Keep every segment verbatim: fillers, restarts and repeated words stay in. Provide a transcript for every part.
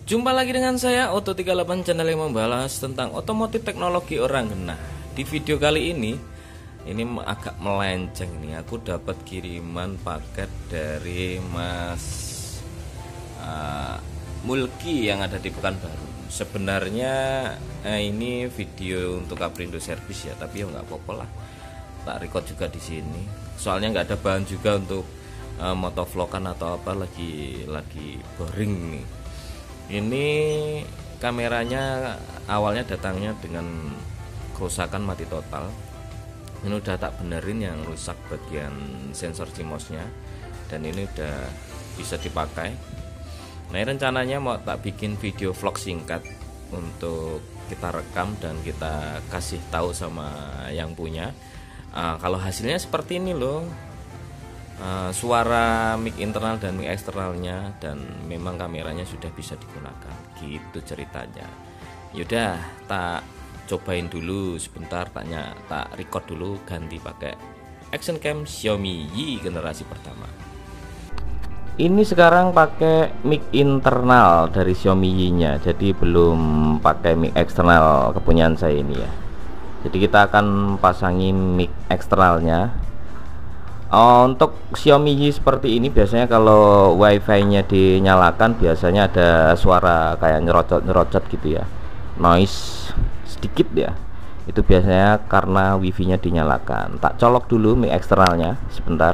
Jumpa lagi dengan saya Oto tiga puluh delapan, channel yang membahas tentang otomotif teknologi orang. Nah, di video kali ini ini agak melenceng nih. Aku dapat kiriman paket dari Mas uh, Mulki yang ada di Pekanbaru. Sebenarnya eh, ini video untuk Kaprindo Service ya, tapi ya nggak apa-apa lah. Tak record juga di sini. Soalnya nggak ada bahan juga untuk uh, motovlogan atau apa, lagi lagi boring nih. Ini kameranya awalnya datangnya dengan kerusakan mati total. Ini udah tak benerin yang rusak bagian sensor CMOS-nya, dan ini udah bisa dipakai. Nah, rencananya mau tak bikin video vlog singkat untuk kita rekam dan kita kasih tahu sama yang punya. Uh, kalau hasilnya seperti ini loh. Uh, suara mic internal dan mic eksternalnya, dan memang kameranya sudah bisa digunakan, gitu ceritanya. Yaudah, tak cobain dulu sebentar, tanya tak record dulu, ganti pakai action cam Xiaomi Y generasi pertama. Ini sekarang pakai mic internal dari Xiaomi Y-nya, jadi belum pakai mic eksternal kepunyaan saya ini ya. Jadi kita akan pasangi mic eksternalnya. Oh, untuk Xiaomi Y seperti ini biasanya kalau wifi-nya dinyalakan biasanya ada suara kayak nyerocot-nyerocot gitu ya, noise sedikit ya. Itu biasanya karena wifi-nya dinyalakan. Tak colok dulu mic eksternalnya sebentar.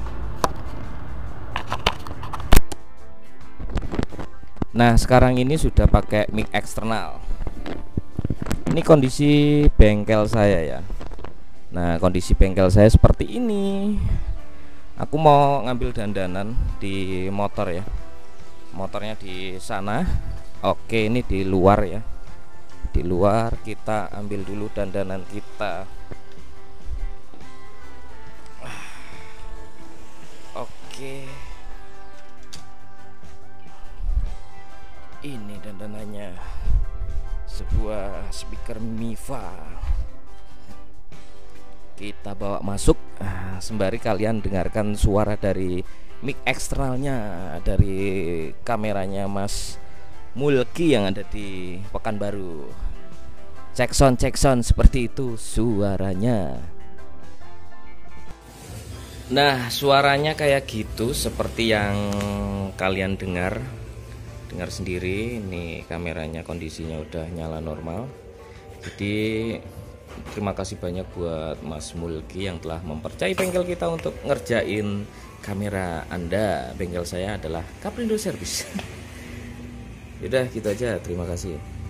Nah, sekarang ini sudah pakai mic eksternal. Ini kondisi bengkel saya ya. Nah, kondisi bengkel saya seperti ini. Aku mau ngambil dandanan di motor ya. Motornya di sana. Oke, ini di luar ya. Di luar kita ambil dulu dandanan kita. Oke. Ini dandanannya. Sebuah speaker Miva. Kita bawa masuk, sembari kalian dengarkan suara dari mic eksternalnya dari kameranya Mas Mulki yang ada di Pekanbaru. Cek sound, cek sound, seperti itu suaranya. Nah, suaranya kayak gitu seperti yang kalian dengar. Dengar sendiri, ini kameranya kondisinya udah nyala normal. Jadi terima kasih banyak buat Mas Mulki yang telah mempercayai bengkel kita untuk ngerjain kamera Anda. Bengkel saya adalah Kaprindo Service. Yaudah, gitu aja. Terima kasih.